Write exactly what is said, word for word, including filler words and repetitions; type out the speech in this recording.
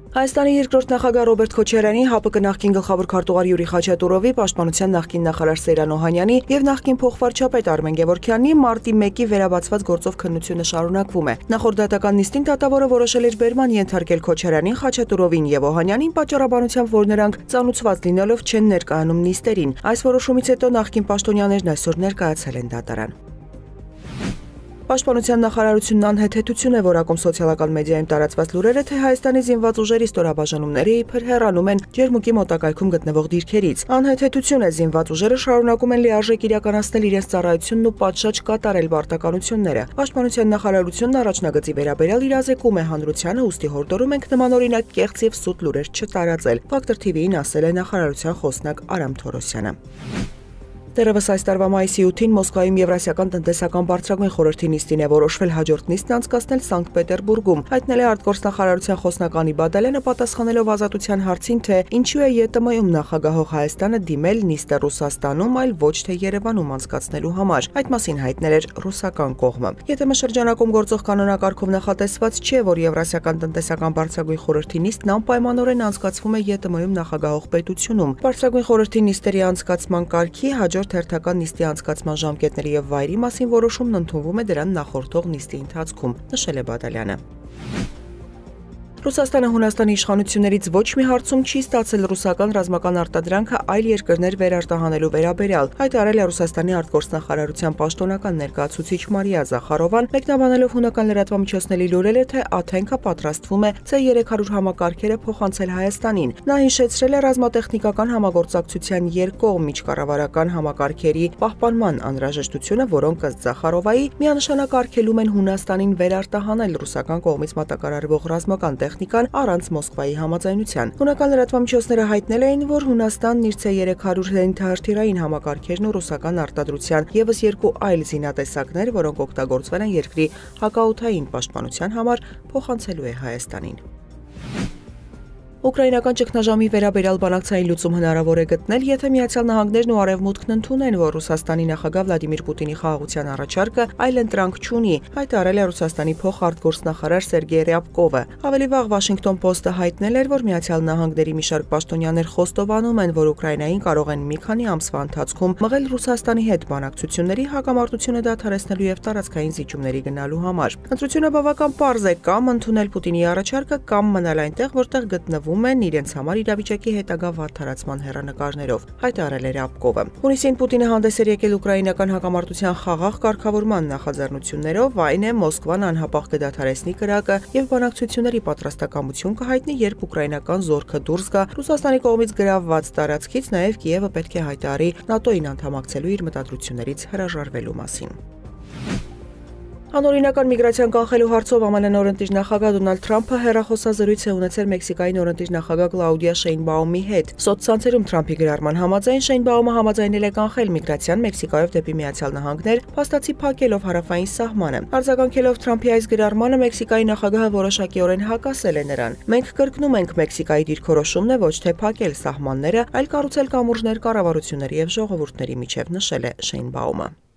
Հայաստանի երկրորդ նախագահ Ռոբերտ Քոչարյանի, ՀԱՊԿ նախկին գլխավոր քարտուղար Յուրի Խաչատուրովի, Պաշտպանության նախկին նախարար Սեյրան Օհանյանի և նախկին փոխվարչապետ Արմեն Գևորգյանի մարտի մեկի վերաբացված գործով քննությունը շարունակվում է։ Նախորդ դատական նիստին դատավորը որոշել էր բերման ենթարկել Քոչարյանին, Խաչատուրովին և Օհանյանին պատճառաբանությամբ, որ նրանք ծանուցված լինելով չեն ներկայանում նիստերին։ Այս որոշումից հետո նախկին պաշտոնյաներն այսօր ներկայացել են դատարան։ Պաշտպանության նախարարությունն անհեթեթություն է որակում սոցիալական մեդիայում տարածված լուրերը, թե Հայաստանի զինված ուժերի ստորաբաժանումները իբր հեռանում են ջերմուկի մոտակայքում գտնվող դիրքերից։ Անհեթեթություն է զինված ուժերը շարունակում են լիարժեք իրականացնել իրենց ծառայությունն ու պատշաճ կատարել պարտականությունները։ Պաշտպանության նախարարությունն առաջնագծի վերաբերյալ իրազեկում է հանրությանը, ուստի հորդորում ենք նմանօրինակ կեղծ և սուտ լուրեր չտարածել, Ֆակտոր թիվիին ասել է նախարարության խոսնակ Արամ Թորոսյանը։ Դեռևս այս տարվա մայիսի ութին Մոսկվայում Եվրասիական տնտեսական բարձրագույն խորհրդի նիստին է որոշվել հաջորդ նիստն անցկացնել Սանկտ Պետերբուրգում, հայտնել է արտգործնախարարության խոսնակ Անի Բադալյանը, պատասխանելով ազատության հարցին, թե ինչու է ԵՏՄ-ում նախագահող Հայաստանը դիմել նիստը Ռուսաստանում, այլ ոչ թե Երևանում անցկացնելու համար։ Այդ մասին հայտնել էր ռուսական կողմը։ ԵՏՄ շրջանակում գործող կանոնակարգով նախատեսված չէ, որ Եվրասիական տնտեսական բարձրագույն խորհրդի նիստն անպայմանորեն անցկացվում է ԵՏՄ-ում նախագահող պետությունում։ Բարձրագույն խորհրդի նիստերի անցկացման կարգի հաջորդ հերթական նիստի անցկացման ժամկետների և վայրի մասին որոշումն ընդունվում է դրան նախորդող նիստի ընթացքում, նշել է Բադալյանը։ Ռուսաստանը Հունաստանի իշխանություններից ոչ մի հարցում չի ստացել ռուսական ռազմական արտադրանքը այլ երկրներ վերարտահանելու վերաբերյալ, հայտարարել է Ռուսաստանի արտգործնախարարության պաշտոնական ներկայացուցիչ Մարիա Զախարովան, մեկնաբանելով հունական լրատվամիջոցների լուրերը, թե Աթենքը պատրաստվում է C երեք հարյուր համակարգերը փոխանցել Հայաստանին։ Նա հիշեցրել է ռազմատեխնիկական համագործակցության երկկողմ միջկառավարական համակարգերի պահպանման անհրաժեշտությունը, որոնք ըստ Զախարովայի միանշանակ արգելում են Հունաստանին վերարտահանել ռուսական կողմից մատակարարվող ռազմական տեխնիկան առանց Մոսկվայի համաձայնության։ Հունական լրատվամիջոցները հայտնել էին, որ Հունաստանն իր C երեք հարյուր զենիթահրթիռային համակարգերն ու ռուսական արտադրության ևս երկու այլ զինատեսակներ, որոնք օգտագործվել են երկրի հակաօդային պաշտպանության համար, փոխանցելու է Հայաստանին։ Ուկրաինական ճգնաժամի վերաբերյալ բանակցային լուծում հնարավոր է գտնել, եթե Միացյալ Նահանգներն ու Արևմուտքն ընդունեն, որ Ռուսաստանի նախագահ Վլադիմիր Պուտինի խաղաղության առաջարկը այլընտրանք չունի, հայտարարել է Ռուսաստանի փոխարտգործնախարար Սերգեյ Ռյաբկովը։ Ավելի վաղ Washington Post-ը հայտնել էր, որ Միացյալ Նահանգների մի շարք պաշտոնյաներ խոստովանում են, որ Ուկրաինային կարող են մի քանի ամսվա ընթացքում մղել Ռուսաստանի հետ բանակցությունների հակամարտությունը դադարեցնելու և տարածքային զիջումների գնալու համար։ Ընտրությունը բավական պարզ է՝ կամ ընդունել Պուտինի առաջարկը, կամ մնալ այնտեղ, որտեղ գտնվում են իրենց համար իրավիճակի հետագա վատթարացման հեռանկարներով, հայտարարել է Ռյաբկովը։ Հունիսին Պուտինը հանդես էր եկել ուկրաինական հակամարտության խաղաղ կարգավորման նախաձեռնություններով, այն է Մոսկվան անհապաղ կդադարեցնի կրակը և բանակցությունների պատրաստակամություն կհայտնի, երբ ուկրաինական զորքը դուրս գա Ռուսաստանի կողմից գրավված տարածքից, նաև Կիևը պետք է հայտարարի ՆԱՏՕ-ին անդամակցելու իր մտադրություններից հրաժարվելու մասին։ Անօրինական միգրացիան կանխելու հարցով ԱՄՆ նորընտիր նախագահ Դոնալդ Թրամփը հեռախոսազրույց է ունեցել Մեքսիկայի նորընտիր նախագահ Կլաուդիա Շեյնբաումի հետ։ Սոցցանցերում Թրամփի գրառման համաձայն Շեյնբաումը համաձայնել է կանխել միգրացիան Մեքսիկայով դեպի Միացյալ Նահանգներ, փաստացի փակելով հարավային սահմանը։ Արձագանքելով Թրամփի այս գրառմանը Մեքսիկայի նախագահը որոշակիորեն հակասել է նրան։ Մենք կրկնում ենք Մեքսիկայի դիրքորոշումն է ոչ թե փակել սահմանները, այլ կառուցել կամուրջներ կառավարությունների և ժողովուրդների միջև, նշել է Շեյնբաումը։